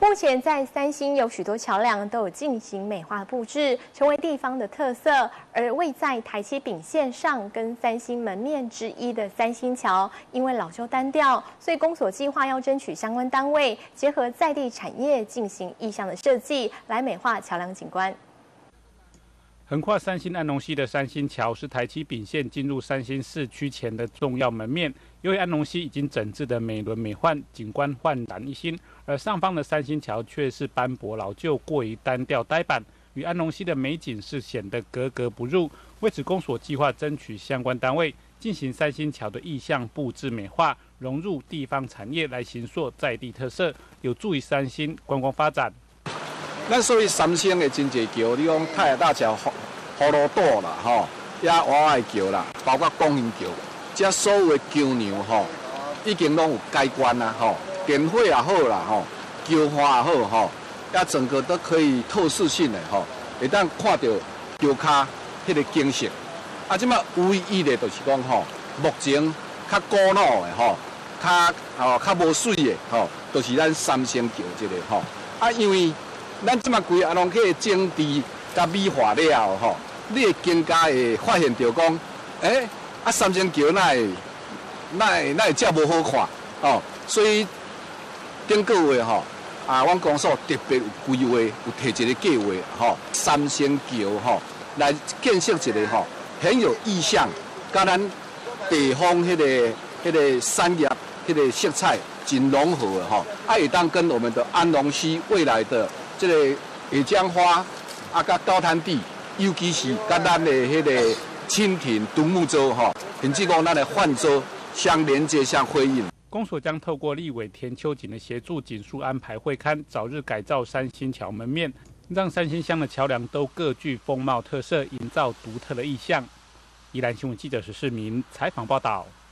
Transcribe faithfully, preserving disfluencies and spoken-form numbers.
目前在三星有许多桥梁都有进行美化布置，成为地方的特色。而位在台七丙线上跟三星门面之一的三星桥，因为老旧单调，所以公所计划要争取相关单位结合在地产业进行意向的设计，来美化桥梁景观。 横跨三星安农溪的三星桥是台七丙线进入三星市区前的重要门面。由于安农溪已经整治的美轮美奂，景观焕然一新，而上方的三星桥却是斑驳老旧，过于单调呆板，与安农溪的美景是显得格格不入。为此，公所计划争取相关单位进行三星桥的意象布置美化，融入地方产业来形塑在地特色，有助于三星观光发展。 咱所以三星的真济桥，你讲太阳大桥、葫芦岛啦，吼，也娃娃桥啦，包括光阴桥，这所有的桥梁吼，已经拢有改观啦，吼，电火也好啦，吼，桥花也好，吼，也整个都可以透视性的吼，会当看到桥骹迄个景色。啊，即马唯一的就是讲吼，目前较古老的吼，较吼较无水的吼，就是咱三星桥这个吼，啊，因为 咱即马规安农溪的整治甲美化了后吼，你会更加会发现到讲，诶、欸，啊三星桥哪会哪会哪会遮无好看哦？所以顶个月吼，啊，阮公所特别有规划，有提一个计划吼，三星桥吼来建设一个吼很有意象，甲咱地方迄、那个迄、那个产业迄个色彩真融合的吼，啊，会当跟我们的安农溪未来的 这个野姜花啊，甲高滩地，尤其是甲咱的迄个蜻蜓、独木舟哈，甚至讲咱的泛舟相连接、相辉映。 公所将透过立委田秋瑾的协助，紧速安排会勘，早日改造三星桥门面，让三星乡的桥梁都各具风貌特色，营造独特的意象。宜兰新闻记者石世明采访报道。